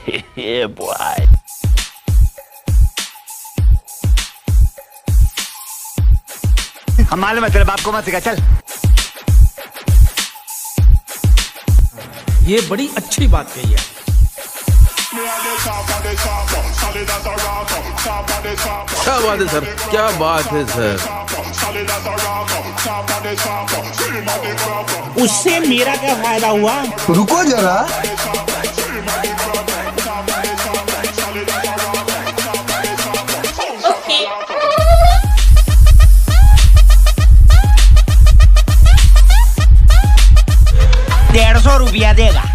Yeah, boy. हम मालूम है तेरे बाप को मत सिखा, चल। ये बड़ी अच्छी बात कही है। क्या बात है सर, क्या बात है सर। उससे मेरा क्या फायदा हुआ? रुको जरा। ₹150 देगा।